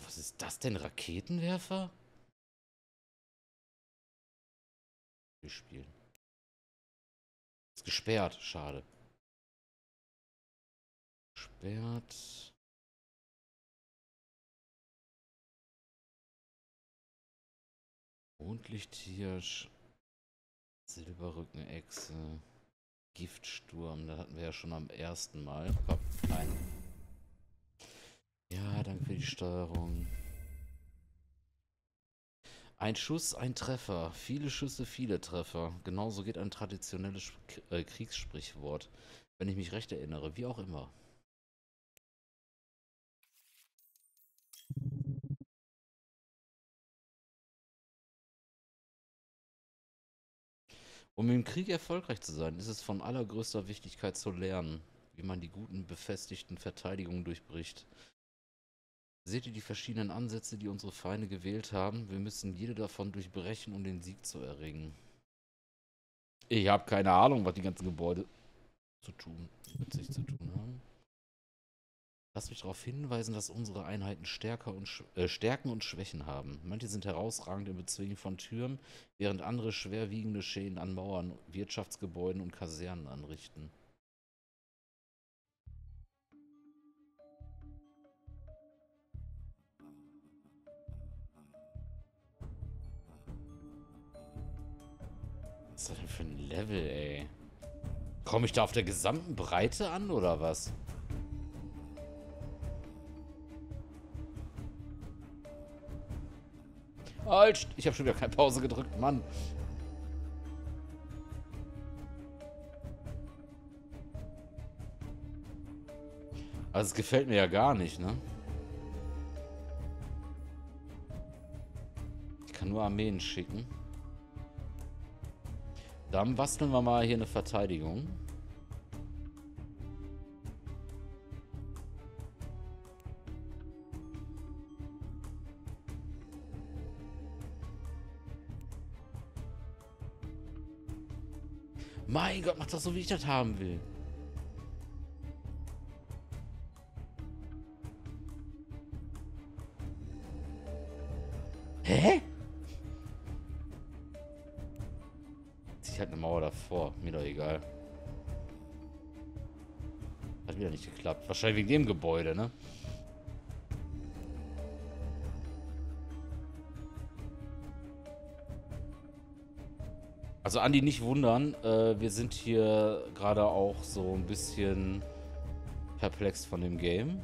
Was ist das denn? Raketenwerfer? Spielen. Ist gesperrt. Schade. Gesperrt. Mondlichthirsch. Silberrückenechse. Giftsturm. Das hatten wir ja schon am ersten Mal. Komm, rein. Ja, danke für die Steuerung. Ein Schuss, ein Treffer. Viele Schüsse, viele Treffer. Genauso geht ein traditionelles Kriegssprichwort. Wenn ich mich recht erinnere. Wie auch immer. Um im Krieg erfolgreich zu sein, ist es von allergrößter Wichtigkeit zu lernen, wie man die guten, befestigten Verteidigungen durchbricht. Seht ihr die verschiedenen Ansätze, die unsere Feinde gewählt haben? Wir müssen jede davon durchbrechen, um den Sieg zu erringen. Ich habe keine Ahnung, was die ganzen Gebäude mit sich zu tun haben. Lass mich darauf hinweisen, dass unsere Einheiten Stärken und Schwächen haben. Manche sind herausragend im Bezwingen von Türmen, während andere schwerwiegende Schäden an Mauern, Wirtschaftsgebäuden und Kasernen anrichten. Was ist das denn für ein Level, ey? Komme ich da auf der gesamten Breite an, oder was? Halt! Ich habe schon wieder keine Pause gedrückt, Mann. Also es gefällt mir ja gar nicht, ne? Ich kann nur Armeen schicken. Dann basteln wir mal hier eine Verteidigung. Mein Gott, mach das so, wie ich das haben will. Hä? Zieh halt eine Mauer davor. Mir doch egal. Hat wieder nicht geklappt. Wahrscheinlich wegen dem Gebäude, ne? Also Andi, nicht wundern. Wir sind hier gerade auch so ein bisschen perplex von dem Game.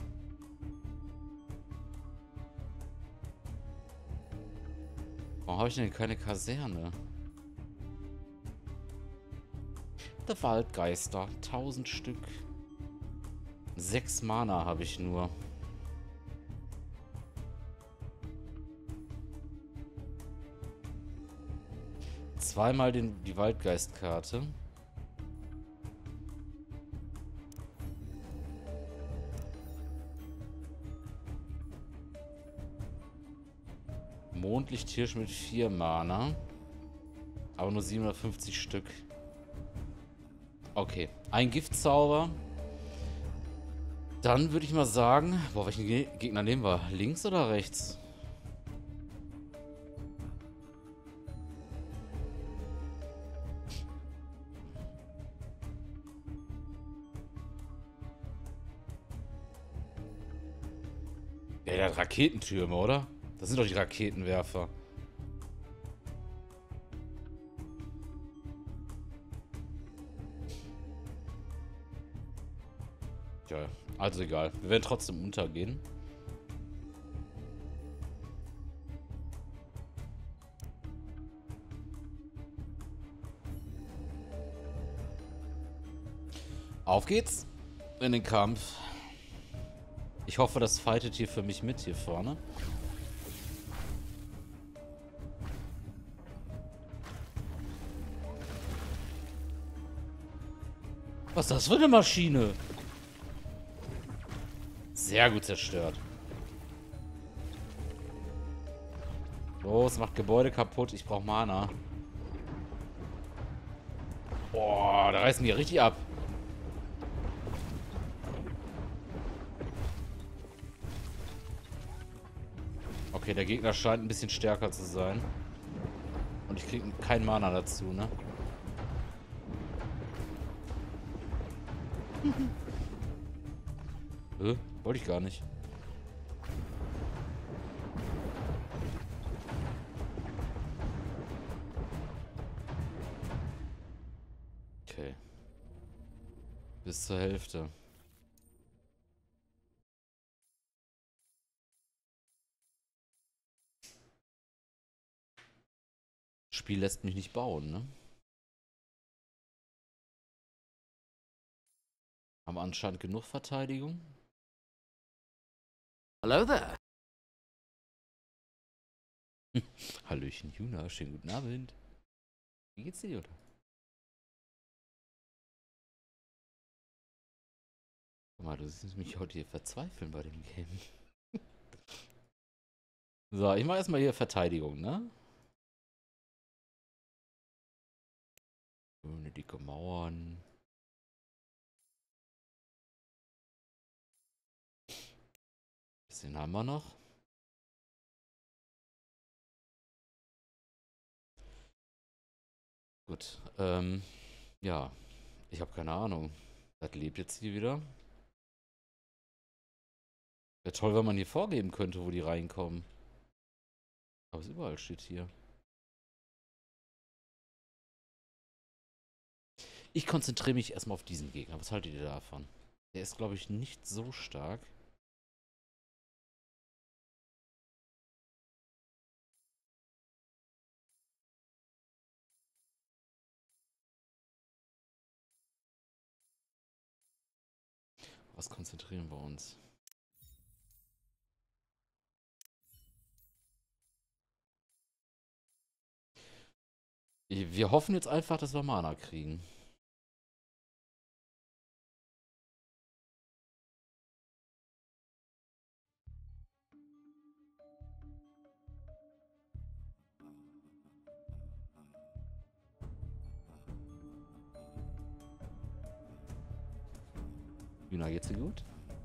Warum habe ich denn keine Kaserne? Der Waldgeister. 1000 Stück. 6 Mana habe ich nur. Zweimal die Waldgeistkarte. Mondlichthirsch mit 4 Mana. Aber nur 750 Stück. Okay. Ein Giftzauber. Dann würde ich mal sagen... Boah, welchen Gegner nehmen wir? Links oder rechts? Ja, der hat Raketentürme, oder? Das sind doch die Raketenwerfer. Ja, also egal. Wir werden trotzdem untergehen. Auf geht's in den Kampf. Ich hoffe, das fightet hier für mich mit hier vorne. Was ist das für eine Maschine? Sehr gut zerstört. Los, macht Gebäude kaputt. Ich brauche Mana. Boah, da reißen die richtig ab. Okay, der Gegner scheint ein bisschen stärker zu sein. Und ich kriege keinen Mana dazu, ne? Wollte ich gar nicht. Okay. Bis zur Hälfte. Das Spiel lässt mich nicht bauen, ne? Haben wir anscheinend genug Verteidigung. Hello there. Hallöchen, Juna. Schönen guten Abend. Wie geht's dir, Juna? Guck mal, du siehst mich heute hier verzweifeln bei dem Game. So, ich mache erstmal hier Verteidigung, ne? Schöne dicke Mauern. Bisschen haben wir noch. Gut, ja. Ich habe keine Ahnung. Das lebt jetzt hier wieder. Wäre toll, wenn man hier vorgeben könnte, wo die reinkommen. Aber es überall steht hier. Ich konzentriere mich erstmal auf diesen Gegner. Was haltet ihr davon? Der ist, glaube ich, nicht so stark. Was konzentrieren wir uns? Wir hoffen jetzt einfach, dass wir Mana kriegen. Juna, geht's dir gut?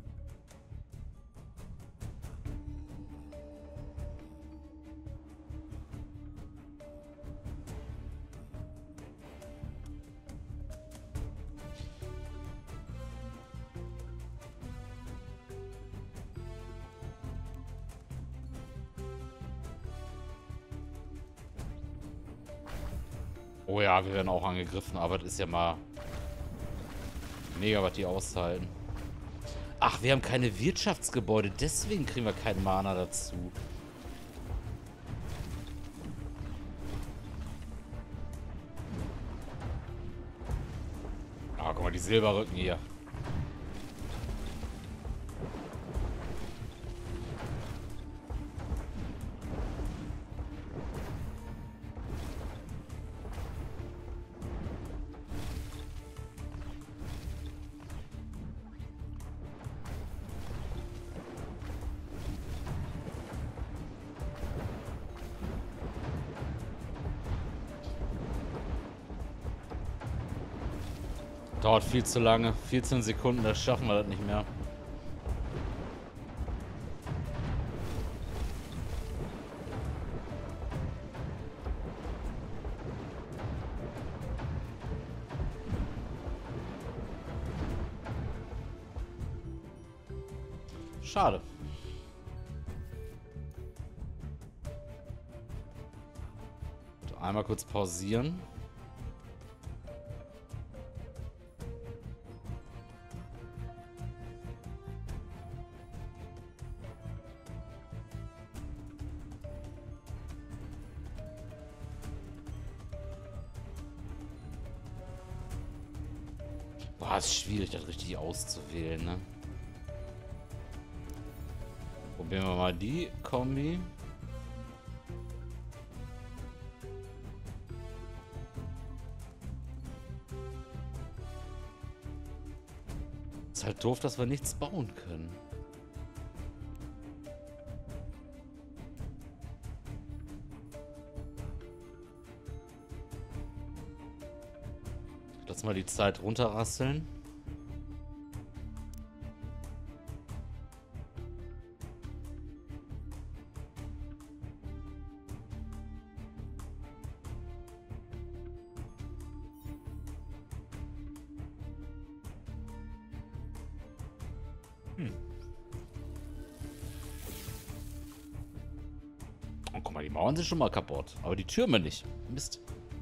Oh ja, wir werden auch angegriffen, aber das ist ja mal mega, was die aushalten. Ach, wir haben keine Wirtschaftsgebäude, deswegen kriegen wir keinen Mana dazu. Ah, guck mal, die Silberrücken hier. Dauert viel zu lange. 14 Sekunden, das schaffen wir das nicht mehr. Schade. Einmal kurz pausieren. Boah, ist schwierig, das richtig auszuwählen, ne? Probieren wir mal die Kombi. Ist halt doof, dass wir nichts bauen können. Lass mal die Zeit runterrasseln. Hm. Oh, guck mal, die Mauern sind schon mal kaputt. Aber die Türme nicht. Mist.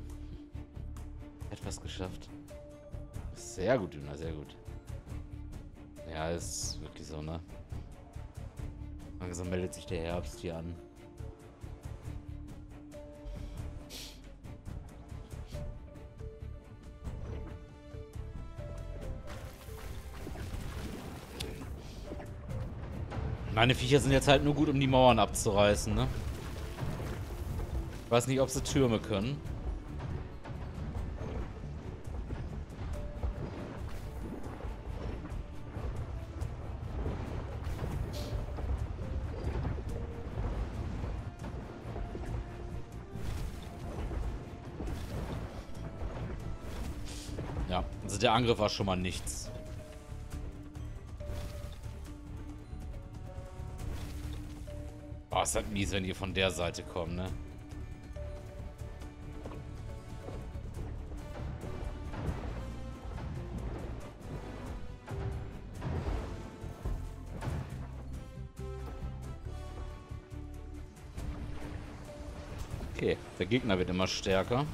Etwas geschafft. Sehr gut, Duna, sehr gut. Ja, ist wirklich so, ne? Langsam meldet sich der Herbst hier an. Meine Viecher sind jetzt halt nur gut, um die Mauern abzureißen, ne? Ich weiß nicht, ob sie Türme können. Ja, also der Angriff war schon mal nichts. Oh, ist halt mies, wenn die von der Seite kommen, ne? Okay, der Gegner wird immer stärker.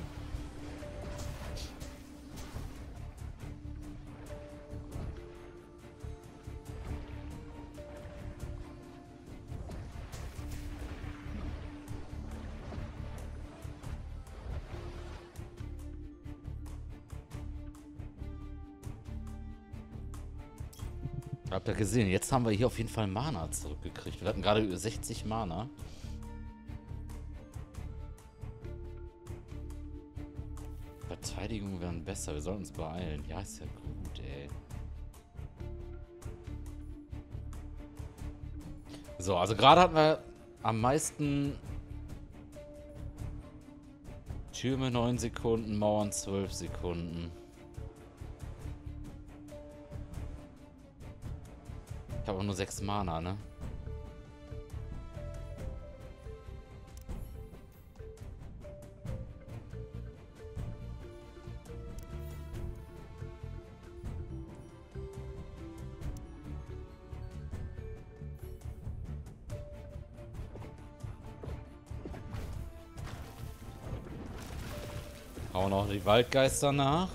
Habt ihr gesehen? Jetzt haben wir hier auf jeden Fall Mana zurückgekriegt. Wir hatten gerade über 60 Mana. Verteidigung werden besser. Wir sollten uns beeilen. Ja, ist ja gut, ey. So, also gerade hatten wir am meisten Türme 9 Sekunden, Mauern 12 Sekunden. Ich habe auch nur 6 Mana, ne? Hauen auch die Waldgeister nach.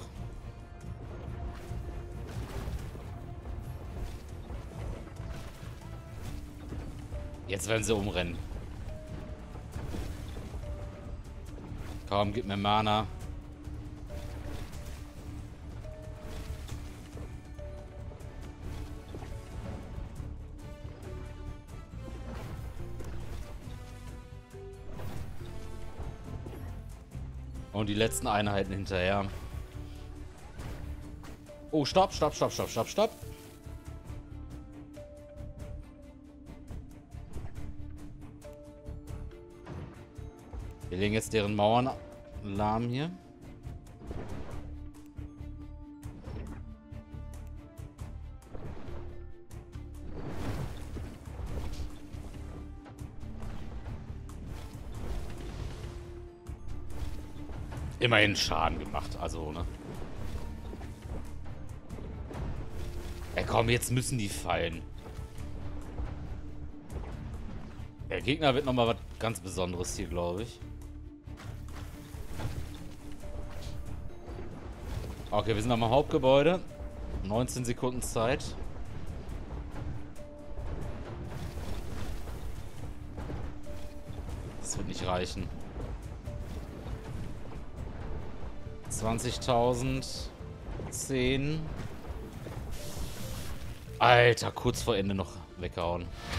Jetzt werden sie umrennen. Komm, gib mir Mana. Und die letzten Einheiten hinterher. Oh, stopp, stopp, stopp, stopp, stopp, stopp. Wir legen jetzt deren Mauern lahm hier. Immerhin Schaden gemacht, also, ne? Ey, komm, jetzt müssen die fallen. Der Gegner wird nochmal was ganz Besonderes hier, glaube ich. Okay, wir sind am Hauptgebäude. 19 Sekunden Zeit. Das wird nicht reichen. 20.000. 10. Alter, kurz vor Ende noch weghauen.